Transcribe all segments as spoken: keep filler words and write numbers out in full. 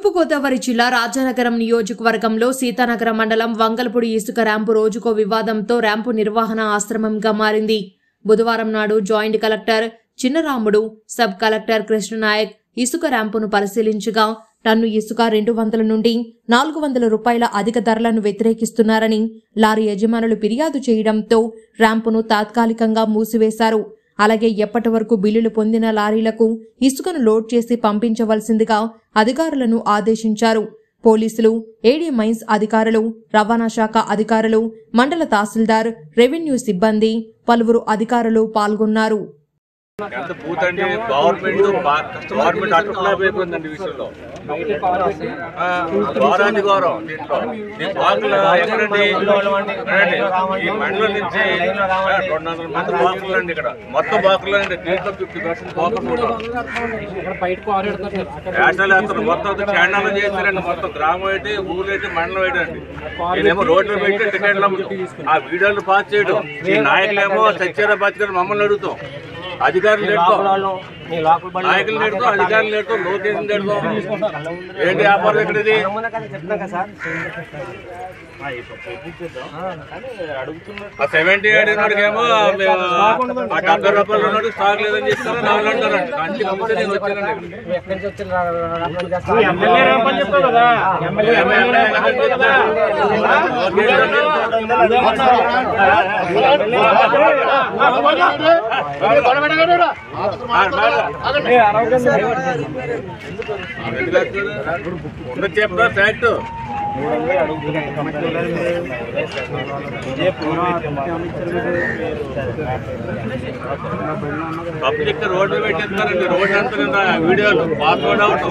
తూర్పుగోదావరి జిల్లా రాజానగరం నియోజకవర్గంలో సీతానగరం మండలం వంగలపూడి ఇసుక ర్యాంపు రోజుకో వివాదంతో ర్యాంపు నిర్వహణ ఆశ్రమంగా మారింది. బుధవారం నాడు joint collector Chinnaramudu, sub collector Krishnanayak ఇసుక ర్యాంపును పరిశీలించగా టన్ను ఇసుక రెండు వందల నుండి నాలుగు వందల రూపాయల అధిక ధరలను వ్యతిరేకిస్తున్నారని లారీ యజమానులు ఫిర్యాదు చేయడంతో ర్యాంపును తాత్కాలికంగా మూసివేశారు. అలాగే ఎప్పటి వరకు బిల్లులు పొందిన లారీలకు ఇసుకను లోడ్ చేసి పంపించవలసిందిగా అధికారులను ఆదేశించారు. పోలీసులు, ఏడీ మైన్స్ అధికారులు, రవాణా శాఖ అధికారులు, మండల తహసీల్దార్, రెవెన్యూ సిబ్బంది, పలువురు అధికారులు పాల్గొన్నారు. మొత్తం బాకులు అండి దీంట్లో ఫిఫ్టీ పర్సెంట్ వేస్తారు. మొత్తం చాండాలు చేస్తారండి. మొత్తం గ్రామం అయితే, ఊళ్ళు అయితే, మండలం అయితే అండి. నేనేమో రోడ్లు పెట్టి టికెట్లు ఆ వీడియోలు పాస్ చేయడం, ఈ నాయకులేమో సత్యారా బతికారు మమ్మల్ని అడుగుతాం. అధికారులు నేడుతాం, నాయకులు నేడుతాం, అధికారులు నేడుతాం, లోకేషన్ నేడుతాం. ఏంటి వ్యాపారం ఎక్కడిది? సెవెంటీ అడిగినాడికేమో ఆ డెబ్బై రూపాయలు ఉన్నాడు స్టాక్ లేదని చెప్తారు. నాలుగు అంటారండి. అన్ని కంపెనీ నేను వచ్చానండి. చెప్తా ఫ్యాక్ట్ పబ్లిక్ రోడ్లు పెట్టిస్తారండి. రోడ్డు అంతా వీడియోలు పాస్వర్డ్ అవుట్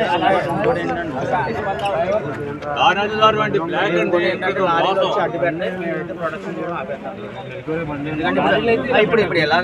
దాని వంటి బ్లాక్ అండి. ఇప్పుడు ఇప్పుడు ఎలా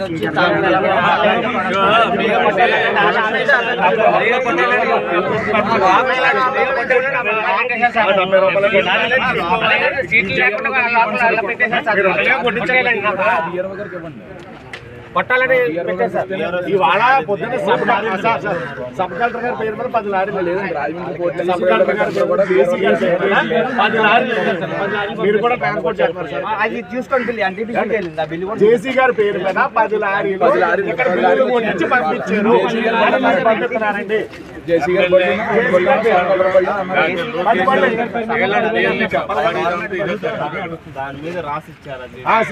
పట్టాలని ఇవాళ పొద్దున్న సబ్ సబ్ కలెక్టర్ గారి పేరు మీద పది లారీలు లేదండి. రాజమండ్రి సబ్ కలెక్టర్ గారి పేరు కూడా పది లారీలు మీరు కూడా ట్రాన్స్పోర్ట్ చేస్తారు సార్. అది చూసుకోండి. జేసీ గారి పేరు మీద పది లారీలు ఇక్కడ బిల్లులు కొట్టించి పంపించారు. పంపిస్తున్నారండి. జేసీ గారు దాని మీద రాసిచ్చారు.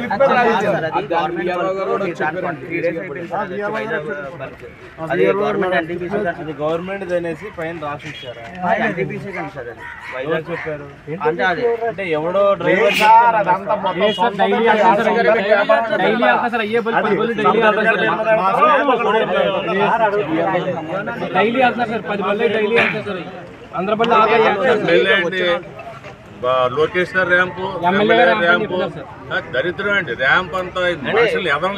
గవర్నమెంట్ అనేసి పైన రాసిచ్చారు. చెప్పారు అంటే ఎవడో డ్రైవర్ డైలీ వెళ్తున్నారు సార్. పది బళ్ళు డైలీ వెళ్తారు సార్. అందరి బళ్ళు Lokesh sir ramp, MLA ramp దరిద్రం అండి. ర్యాంప్ అంతా మనుషులు ఎవరు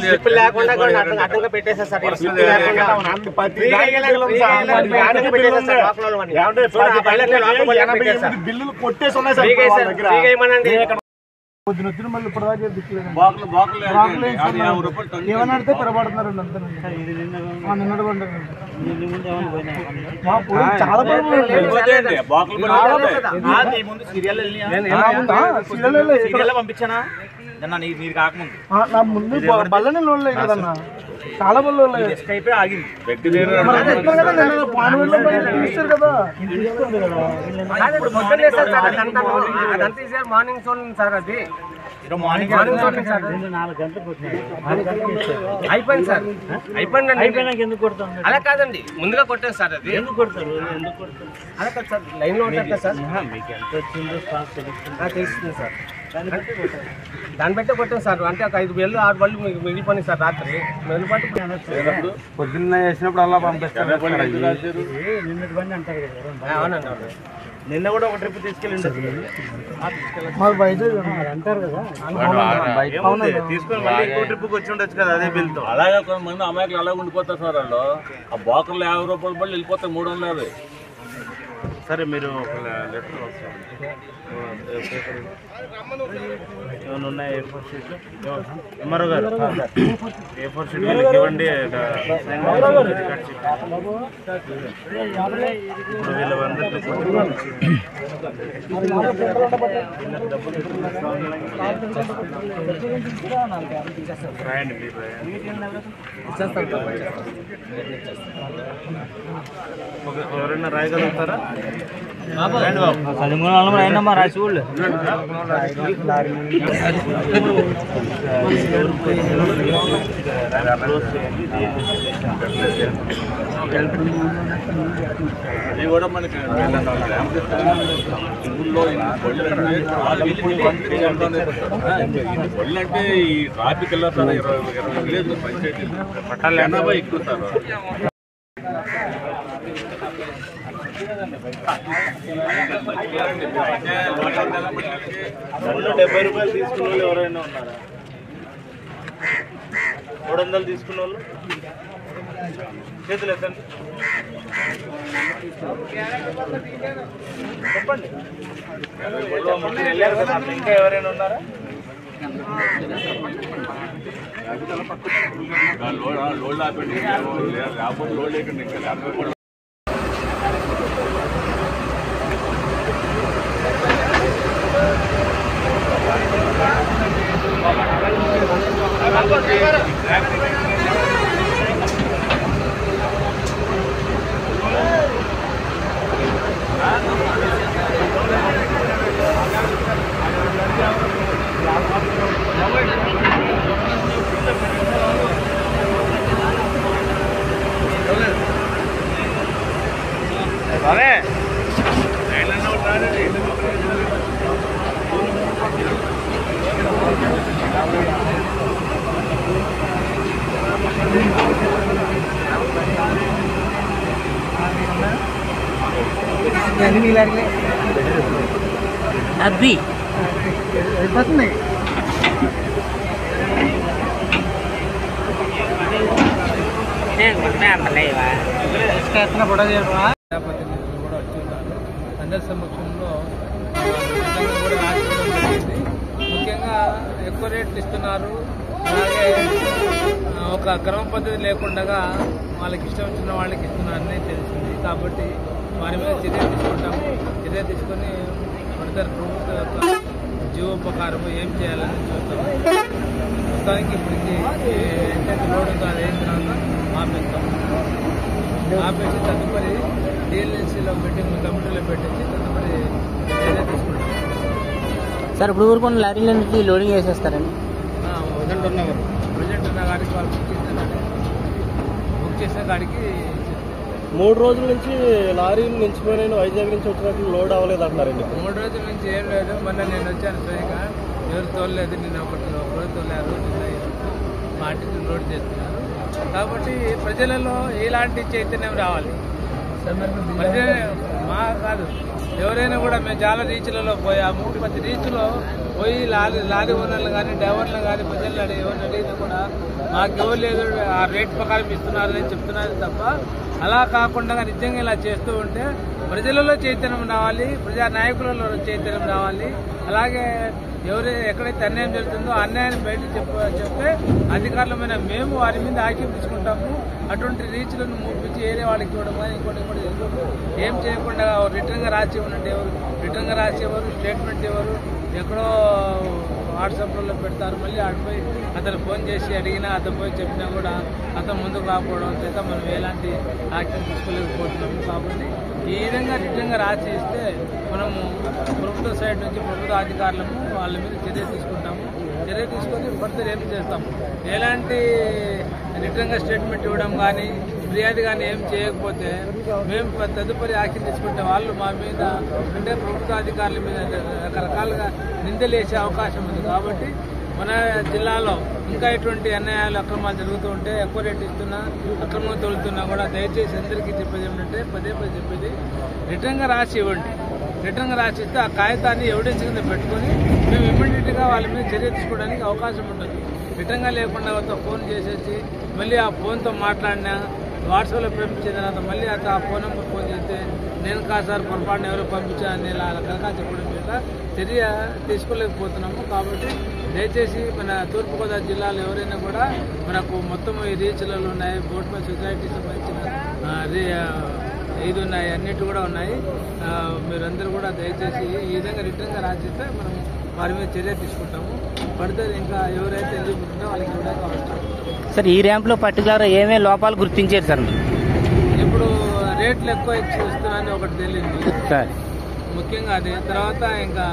బిల్లులు కొట్టేసి ఉన్నాయి. ఏమన్నాడితే తిరగబడుతున్నారు. చాలా పంపించానా నీరు కాకముందు నా ముందు బల్లని లోన్లే కదన్నా. చాలా బళ్ళు అయిపోయి ఆగింది. మార్నింగ్ సోన్ సార్. అది మార్నింగ్ అయిపోయింది సార్. అయిపోయింది. అయిపోయినాక ఎందుకు కొడతాం? అలా కాదండి, ముందుగా కొట్టాను సార్. అది ఎందుకు కొడతారు? ఎందుకు కొడతారు? అలా కాదు సార్, లైన్ లో ఉంటారు సార్. మీకు ఎంత వచ్చిందో స్టాక్ తెలుస్తుంది సార్. దాన్ని బట్టే కొట్టాను సార్. అంటే ఒక ఐదు వేలు ఆరు బళ్ళు మీకు మిగిలిపోయి సార్. రాత్రి మిగిలిపోయి పొద్దున్న వేసినప్పుడు అలా పంపిస్తారు. అవునండి, అవును. నిన్న కూడా ఒక ట్రిప్ తీసుకెళ్ళండి అంటారు కదా. తీసుకొని మళ్ళీ ఇంకో ట్రిప్కి వచ్చి ఉండొచ్చు కదా అదే బిల్తో. అలాగే కొంతమంది అమాయకులు అలాగే ఉండిపోతారు సార్. వాళ్ళు ఆ బాకులు యాభై రూపాయల బళ్ళు వెళ్ళిపోతాయి మూడు వందల యాభై. సరే మీరు లెటర్ ఏమైనా ఉన్నాయి ఏ ఫోర్ షీట్లు ఎంఆర్ఓ గారు ఏ ఫోర్ షీట్ ఇవ్వండి రికార్డ్ షీట్ ఇప్పుడు వీళ్ళ అందరికీ రాయండి మీరు ఎవరైనా రాయగలుగుతారా పదమూడు నాలుగు అయినమ్మా రాసి వాళ్ళు అది కూడా మనకి ఊళ్ళో బళ్ళు అంటే ఈ ట్రాఫిక్ వెళ్ళారు ఇరవై ఇరవై విలేజ్ పంచాయతీ పట్టాలి ఎనభై ఎక్కువ సార్ డెబ్బై రూపాయలు తీసుకున్న వాళ్ళు ఎవరైనా ఉన్నారా? మూడు వందలు తీసుకున్న వాళ్ళు చేతులు ఎత్తండి చెప్పండి. వెళ్ళారు కదా, ఇంకా ఎవరైనా ఉన్నారా? లోడ్ ఆపండి లేకపోతే లోడ్ లేకండి ఇంకా లేకపోతే కూడా అబ్బి అయిపోతుంది అందరి సమక్షంలో కూడా రాసుకోవడం జరిగింది. ముఖ్యంగా ఎక్కువ రేట్లు ఇస్తున్నారు, అలాగే ఒక క్రమ పద్ధతి లేకుండా వాళ్ళకి ఇష్టం వచ్చిన వాళ్ళకి ఇస్తున్నారని తెలిసింది. కాబట్టి వారి మీద చర్య తీసుకుంటాము. చర్య తీసుకొని ఫర్దర్ ప్రభుత్వ యొక్క జీవోపకారం ఏం చేయాలని చూస్తాము. ప్రస్తుతానికి ఇప్పటికి ఎంతైతే రోడ్ ఉందో అది అయిన తర్వాత ఆపేస్తాము. ఆపేసి తదుపరి డిఎల్ఎన్సీలో మీటింగ్ కమిటీలో పెట్టించి తదుపరి చర్య తీసుకుంటాం. సార్ ఇప్పుడు ఊరుకున్న లారీల నుంచి లోడింగ్ చేసేస్తారండి? ప్రజెంట్ ఉన్న ప్రజెంట్ ఉన్న గాడికి వాళ్ళు బుక్ చేసిన బుక్ చేసిన గాడికి మూడు రోజుల నుంచి లారీలు నిలిచిపోయిన వైజాగ్ నుంచి వచ్చినట్లు లోడ్ అవ్వలేదు అంటారండి. మూడు రోజుల నుంచి ఏం లేదు. మొన్న నేను వచ్చాను స్వయంగా, ఎవరు తోలలేదు. నిన్న ఒకటి ఒకరు తోలారు, నిన్న మాటికి లోడ్ చేస్తున్నారు. కాబట్టి ప్రజలలో ఎలాంటి చైతన్యం రావాలి. ప్రజల మా కాదు, ఎవరైనా కూడా మేము చాలా రీచ్లలో పోయాము. ప్రతి రీచ్లో పోయి లారీ లారీ ఓనర్లు కానీ డ్రైవర్లు కానీ ప్రజలు అడిగి ఎవరిని అడిగినా కూడా మాకు ఎవరు లేదు, ఆ రేట్ ప్రకారం ఇస్తున్నారని చెప్తున్నారు తప్ప అలా కాకుండా నిజంగా ఇలా చేస్తూ ఉంటే ప్రజలలో చైతన్యం రావాలి, ప్రజా నాయకులలో చైతన్యం రావాలి. అలాగే ఎవరు ఎక్కడైతే అన్యాయం జరుగుతుందో అన్యాయాన్ని బయట చెప్ప చెప్తే అధికారులమైన మేము వారి మీద ఆక్షన్ తీసుకుంటాము. అటువంటి రీచ్లను మూపించి ఏరే వాళ్ళకి ఇవ్వడం కానీ ఇంకోటి ఇంకోటి ఏం చేయకుండా రిటర్న్గా రాసి ఇవ్వనంటే ఎవరు రిటర్న్గా రాసి ఎవరు స్టేట్మెంట్ ఎవరు ఎక్కడో వాట్సాప్లో పెడతారు. మళ్ళీ అటుపై అతను ఫోన్ చేసి అడిగినా అతను పోయి చెప్పినా కూడా అతను ముందుకు రాకపోవడం చేత మనం ఎలాంటి యాక్షన్ తీసుకోలేకపోతున్నాము. కాబట్టి ఈ విధంగా రిటర్న్గా రాసి ఇస్తే మనము ప్రభుత్వ సైడ్ నుంచి ప్రభుత్వ అధికారులము వాళ్ళ మీద చర్య తీసుకుంటాము. చర్య తీసుకొని ఫర్దర్ ఏం చేస్తాము. ఎలాంటి రిటర్న్గా స్టేట్మెంట్ ఇవ్వడం కానీ ఫిర్యాదు కానీ ఏం చేయకపోతే మేము తదుపరి యాక్షన్ తీసుకుంటే వాళ్ళు మా మీద అంటే ప్రభుత్వ అధికారుల మీద రకరకాలుగా నిందలేసే అవకాశం ఉంది. కాబట్టి మన జిల్లాలో ఇంకా ఇటువంటి అన్యాయాలు అక్రమాలు జరుగుతూ ఉంటే ఎక్కువ రేటు ఇస్తున్నా అక్రమంగా తోలుతున్నా కూడా దయచేసి అందరికీ చెప్పేది ఏమిటంటే పదే పదే చెప్పేది రిటర్న్గా రాసి ఇవ్వండి. రిటర్న్గా రాసి ఇస్తే ఆ కాగితాన్ని ఎవిడెన్స్ కింద పెట్టుకొని మేము ఇమ్మీడియట్గా వాళ్ళ మీద చర్య తీసుకోవడానికి అవకాశం ఉంటుంది. రిటర్న్గా లేకుండా ఫోన్ చేసేసి మళ్ళీ ఆ ఫోన్తో మాట్లాడినా వాట్సాప్లో పంపించిన తర్వాత మళ్ళీ అతను ఆ ఫోన్ నెంబర్ ఫోన్ చేస్తే నేను కాదు సార్ పొరపాటున ఎవరో పంపించాను ఇలా కనుక చెప్పడం చేత కూడా చర్య తీసుకోలేకపోతున్నాము. కాబట్టి దయచేసి మన తూర్పుగోదావరి జిల్లాలో ఎవరైనా కూడా మనకు మొత్తం ఈ రీచ్లలో ఉన్నాయి, బోట్మెన్ సొసైటీ సంబంధించిన ఇది ఉన్నాయి, అన్నిటి కూడా ఉన్నాయి. మీరందరూ కూడా దయచేసి ఈ విధంగా రిటర్న్గా రాసిస్తే మనం వారి మీద చర్య తీసుకుంటాము. పడితే ఇంకా ఎవరైతే ఎలిజిబుల్ ఉంటే వాళ్ళకి కూడా అవసరం. సార్ ఈ ర్యాంప్లో పర్టికులర్ ఏమేమి లోపాలు గుర్తించారు సార్? ఇప్పుడు రేట్లు ఎక్కువ ఇస్తున్నారని ఒకటి తెలియదు సార్, ముఖ్యంగా అది. తర్వాత ఇంకా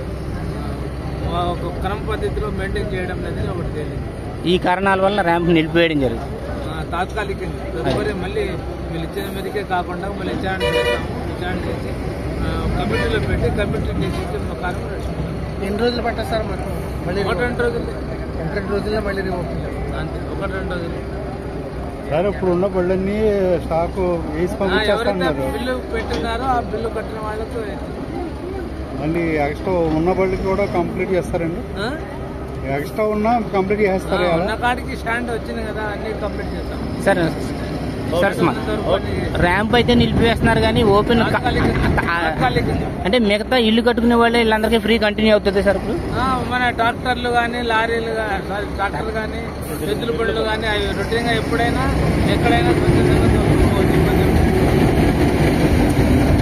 ఒక క్రమ పద్ధతిలో మెయింటైన్ చేయడం అనేది ఒకటి తెలియదు. ఈ కారణాల వల్ల ర్యాంప్ నిలిపివేయడం జరుగుతుంది తాత్కాలికంగా. తదుపరి మళ్ళీ వీళ్ళు ఇచ్చిన మీదకే కాకుండా మళ్ళీ విచారణ చేస్తాము. విచారణ చేసి కమిటీలో పెట్టి కమిటీ డిసిషన్ ప్రకారం నడుచుకుంటాం. ఎన్ని రోజులు పట్టా సార్ మాకు? మళ్ళీ ఒకటి రెండు రోజులు ఒకటి రెండు రోజుల్లో మళ్ళీ రిమోట్ అంతే, ఒకటి రెండు రోజులు. సార్ ఇప్పుడు ఉన్న బళ్ళన్నీ స్టాక్ వేసి ఎవరైతే బిల్లు పెట్టినారో ఆ బిల్లు కట్టిన వాళ్ళకు మళ్ళీ ఎక్స్ట్రా ఉన్న బళ్ళకి కూడా కంప్లీట్ చేస్తారండి? ఎక్స్ట్రా ఉన్నా కంప్లీట్ చేస్తారు. ఉన్న కాడికి స్టాండ్ వచ్చింది కదా, అన్ని కంప్లీట్ చేస్తాం సార్. సార్ ర్యాంప్ అయితే నిలిపివేస్తున్నారు కానీ ఓపెన్ అంటే మిగతా ఇల్లు కట్టుకునే వాళ్ళే వీళ్ళందరికీ ఫ్రీ కంటిన్యూ అవుతుంది సార్ ఇప్పుడు? మన ట్రాక్టర్లు కానీ లారీలు సారీ ట్రాక్టర్లు కానీ ఎద్దుల బండ్లు కానీ అవి రొటీన్గా ఎప్పుడైనా ఎక్కడైనా స్వచ్ఛందంగా తోలుకోవచ్చు.